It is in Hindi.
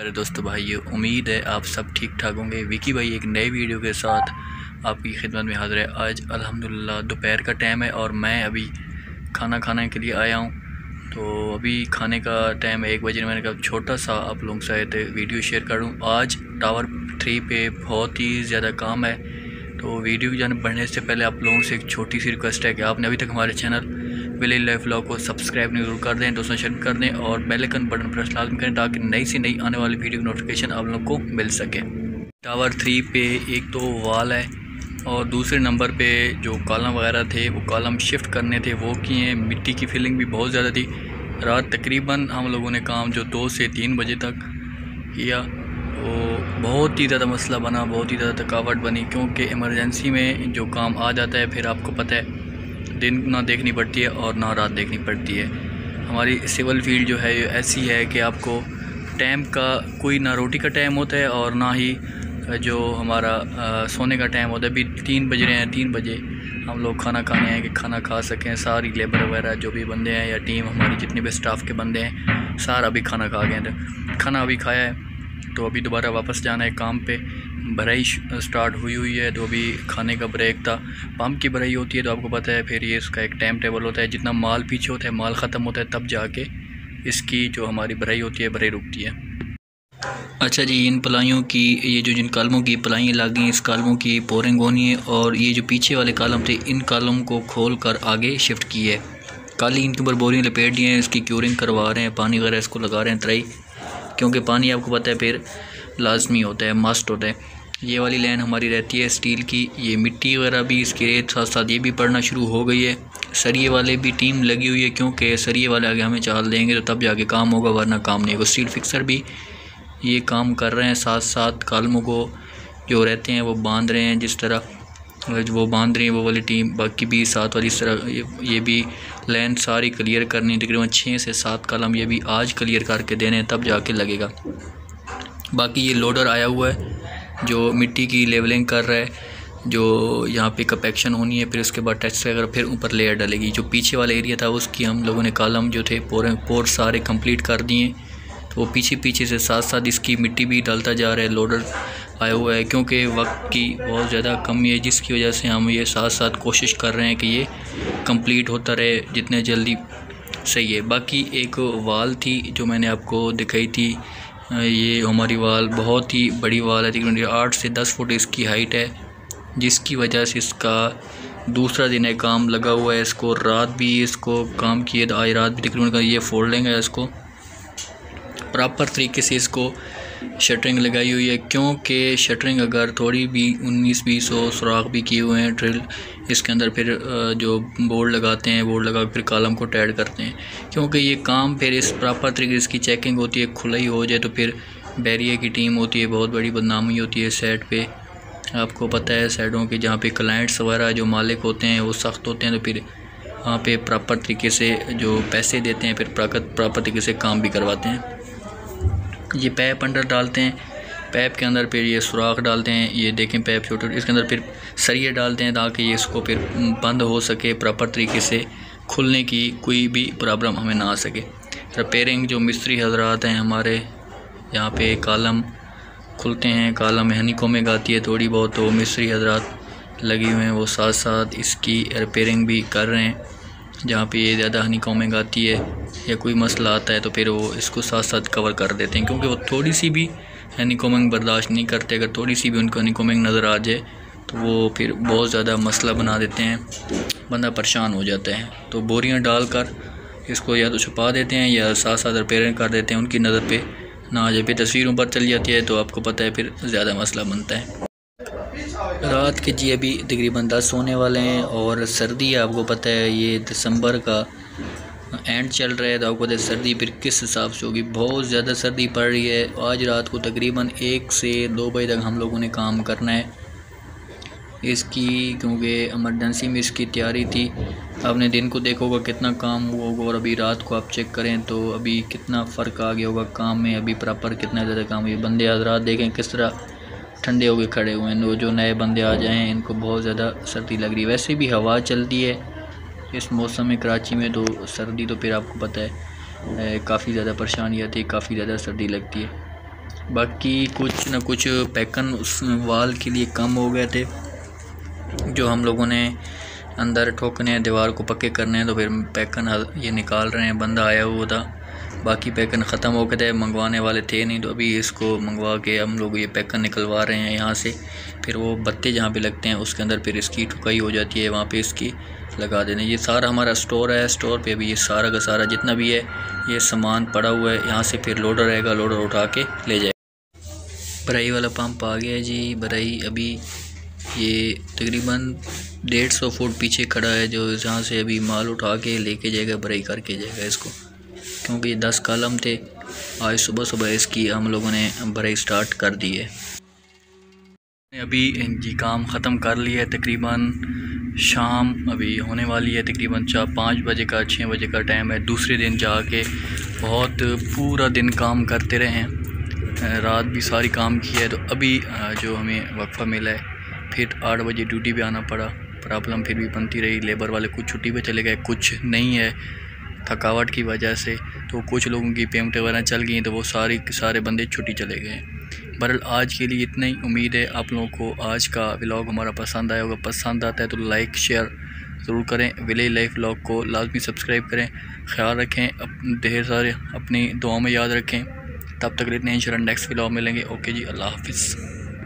मेरे दोस्तों भाइयों, उम्मीद है आप सब ठीक ठाक होंगे। विकी भाई एक नई वीडियो के साथ आपकी खिदमत में हाज़िर है। आज अल्हम्दुलिल्लाह दोपहर का टाइम है और मैं अभी खाना खाने के लिए आया हूँ। तो अभी खाने का टाइम है 1 बजे। मैंने कहा छोटा सा आप लोगों से वीडियो शेयर करूँ। आज टावर 3 पे बहुत ही ज़्यादा काम है। तो वीडियो की जानब बढ़ने से पहले आप लोगों से एक छोटी सी रिक्वेस्ट है कि आपने अभी तक हमारे चैनल विलेज लाइफ व्लॉग को सब्सक्राइब नहीं जरूर कर दें, दोस्तों शेयर कर दें और बेल आइकन बटन प्रेस लाजमी करें ताकि नई से नई आने वाली वीडियो की नोटिफिकेशन आप लोग को मिल सके। टावर 3 पे एक तो वाल है और दूसरे नंबर पे जो कॉलम वगैरह थे वो कॉलम शिफ्ट करने थे, वो किए। मिट्टी की फीलिंग भी बहुत ज़्यादा थी। रात तकरीबन हम लोगों ने काम जो 2 से 3 बजे तक किया, तो बहुत ही ज़्यादा मसला बना, बहुत ही ज़्यादा थकावट बनी, क्योंकि इमरजेंसी में जो काम आ जाता है फिर आपको पता है दिन ना देखनी पड़ती है और ना रात देखनी पड़ती है। हमारी सिविल फील्ड जो है ये ऐसी है कि आपको टाइम का कोई ना रोटी का टाइम होता है और ना ही जो हमारा सोने का टाइम होता है। अभी 3 बज रहे हैं, 3 बजे हम लोग खाना खाने आए कि खाना खा सकें। सारी लेबर वगैरह जो भी बंदे हैं या टीम हमारी जितने भी स्टाफ के बंदे हैं सारा अभी खाना खा गए थे। खाना अभी खाया है तो अभी दोबारा वापस जाना है काम पे। भराई स्टार्ट हुई है तो अभी खाने का ब्रेक था। पंप की भराई होती है तो आपको पता है फिर ये इसका एक टाइम टेबल होता है, जितना माल पीछे होता है, माल ख़त्म होता है तब जाके इसकी जो हमारी भराई होती है भराई रुकती है। अच्छा जी, इन पलाइयों की ये जो जिन कालमों की पलाइयाँ लग गई, इस कालमों की पोरिंग होनी है और ये जो पीछे वाले कालम थे इन कालम को खोल कर आगे शिफ्ट की है। काली इनके ऊपर बोरियाँ लपेट दी हैं, इसकी क्यूरिंग करवा रहे हैं, पानी वगैरह इसको लगा रहे हैं तराई, क्योंकि पानी आपको पता है फिर लाजमी होता है, मस्ट होता है। ये वाली लाइन हमारी रहती है स्टील की। ये मिट्टी वगैरह भी इसके रेत साथ साथ ये भी पड़ना शुरू हो गई है। सरिये वाले भी टीम लगी हुई है, क्योंकि सरिये वाले आगे हमें चाल देंगे तो तब जाके काम होगा, वरना काम नहीं होगा। स्टील फिक्सर भी ये काम कर रहे हैं, साथ साथ कालमों को जो रहते हैं वो बांध रहे हैं। जिस तरह वो बांध रही है वो वाली टीम, बाकी भी साथ वाली इस तरह ये भी लाइन सारी क्लियर करनी, तकरीबन 6 से 7 कालम ये भी आज क्लियर करके देने हैं तब जाके लगेगा। बाकी ये लोडर आया हुआ है जो मिट्टी की लेवलिंग कर रहा है, जो यहाँ पे कपेक्शन होनी है, फिर उसके बाद टेस्ट वगैरह, फिर ऊपर लेयर डलेगी। जो पीछे वाला एरिया था उसकी हम लोगों ने कालम जो थे पोर सारे कंप्लीट कर दिए, तो वो पीछे से साथ साथ इसकी मिट्टी भी डालता जा रहा है। लोडर आया हुआ है क्योंकि वक्त की बहुत ज़्यादा कमी है, जिसकी वजह से हम ये साथ साथ कोशिश कर रहे हैं कि ये कंप्लीट होता रहे जितने जल्दी सही है। बाकी एक वाल थी जो मैंने आपको दिखाई थी, ये हमारी वाल बहुत ही बड़ी वाल है, तकरीबन 8 से 10 फुट इसकी हाइट है, जिसकी वजह से इसका दूसरा दिन है काम लगा हुआ है। इसको रात भी इसको काम किए, आज रात भी तकरीबन ये फोल्डिंग है, इसको प्रॉपर तरीके से इसको शटरिंग लगाई हुई है, क्योंकि शटरिंग अगर थोड़ी भी 19-20 सुराख भी किए हुए हैं ड्रिल इसके अंदर, फिर जो बोर्ड लगाते हैं, बोर्ड लगा फिर कालम को टाइट करते हैं, क्योंकि ये काम फिर इस प्रॉपर तरीके से इसकी चेकिंग होती है। खुला ही हो जाए तो फिर बैरियर की टीम होती है, बहुत बड़ी बदनामी होती है साइड पे। आपको पता है साइडों के जहाँ पे क्लाइंट्स वगैरह जो मालिक होते हैं वो सख्त होते हैं, तो फिर वहाँ पे प्रॉपर तरीके से जो पैसे देते हैं फिर प्रॉपर तरीके से काम भी करवाते हैं। ये पैप अंदर डालते हैं, पैप के अंदर फिर ये सुराख डालते हैं, ये देखें पैप छोटे, इसके अंदर फिर सरिये डालते हैं ताकि ये इसको फिर बंद हो सके, प्रॉपर तरीके से खुलने की कोई भी प्रॉब्लम हमें ना आ सके। रिपेयरिंग जो मिस्त्री हजरात हैं हमारे यहाँ पे कालम खुलते हैं, कालम में हनीकॉमिंग आती है थोड़ी बहुत, तो मिस्त्री हजरात लगे हुए हैं, वो साथ साथ इसकी रिपेयरिंग भी कर रहे हैं। जहाँ पे ये ज़्यादा हनीकॉमिंग आती है या कोई मसला आता है तो फिर वो इसको साथ साथ कवर कर देते हैं, क्योंकि वो थोड़ी सी भी हनीकॉमिंग बर्दाश्त नहीं करते। अगर थोड़ी सी भी उनको हनीकॉमिंग नज़र आ जाए तो वो फिर बहुत ज़्यादा मसला बना देते हैं, बंदा परेशान हो जाता है। तो बोरियां डालकर इसको या तो छुपा देते हैं या साथ साथ रिपेयरिंग कर देते हैं, उनकी नज़र पे ना आ जाए, फिर तस्वीरों पर चल जाती है तो आपको पता है फिर ज़्यादा मसला बनता है। रात के जी अभी तकरीबन 10 होने वाले हैं और सर्दी है, आपको पता है ये दिसंबर का एंड चल रहा है, तो आपको पता है सर्दी फिर किस हिसाब से होगी। बहुत ज़्यादा सर्दी पड़ रही है। आज रात को तकरीबन 1 से 2 बजे तक हम लोगों ने काम करना है इसकी, क्योंकि इमरजेंसी में इसकी तैयारी थी। आपने दिन को देखा होगा कितना काम हुआ होगा और अभी रात को आप चेक करें तो अभी कितना फ़र्क आ गया होगा काम में, अभी प्रॉपर कितना ज़्यादा काम हुआ। बंदे हज़रात देखें किस तरह ठंडे होके खड़े हुए हैं, जो नए बंदे आ जाएं इनको बहुत ज़्यादा सर्दी लग रही है। वैसे भी हवा चलती है इस मौसम में कराची में, तो सर्दी तो फिर आपको पता है काफ़ी ज़्यादा परेशानी आती है, काफ़ी ज़्यादा सर्दी लगती है। बाकी कुछ ना कुछ पैकन उस वाल के लिए कम हो गए थे, जो हम लोगों ने अंदर ठोकने हैं, दीवार को पक्के करने हैं, तो फिर पैकन ये निकाल रहे हैं। बंदा आया हुआ था, बाकी पैकन ख़त्म हो गए थे, मंगवाने वाले थे नहीं, तो अभी इसको मंगवा के हम लोग ये पैकन निकलवा रहे हैं यहाँ से। फिर वो बत्ते जहाँ पे लगते हैं उसके अंदर फिर इसकी ठुकाई हो जाती है, वहाँ पे इसकी लगा देना। ये सारा हमारा स्टोर है, स्टोर पे अभी ये सारा का सारा जितना भी है ये सामान पड़ा हुआ है। यहाँ से फिर लोडर रहेगा, लोडर उठा के ले जाएगा। बरई वाला पंप आ गया जी। बरई अभी ये तकरीबन 150 फुट पीछे खड़ा है, जो जहाँ से अभी माल उठा के लेके जाएगा, बरई करके जाएगा इसको, क्योंकि ये 10 कॉलम थे। आज सुबह सुबह इसकी हम लोगों ने बरई स्टार्ट कर दी है। अभी जी काम ख़त्म कर लिया है, तकरीबन शाम अभी होने वाली है, तकरीबन 5 बजे का 6 बजे का टाइम है। दूसरे दिन जाके बहुत पूरा दिन काम करते रहे हैं, रात भी सारी काम की है। तो अभी जो हमें वक्फ़ा मिला है, फिर 8 बजे ड्यूटी पे आना पड़ा। प्रॉब्लम फिर भी बनती रही, लेबर वाले कुछ छुट्टी पे चले गए, कुछ नहीं है थकावट की वजह से, तो कुछ लोगों की पेमेंट वगैरह चल गई, तो वो सारे बंदे छुट्टी चले गए। बहरहाल आज के लिए इतना ही। उम्मीद है आप लोगों को आज का व्लॉग हमारा पसंद आया होगा। पसंद आता है तो लाइक शेयर ज़रूर करें। विलेज लाइफ व्लॉग को लाजमी सब्सक्राइब करें। ख्याल रखें, ढेर सारे अपनी दुआओं में याद रखें। तब तक इतने इंशाल्लाह नेक्स्ट व्लॉग मिलेंगे। ओके जी, अल्लाह हाफिज़।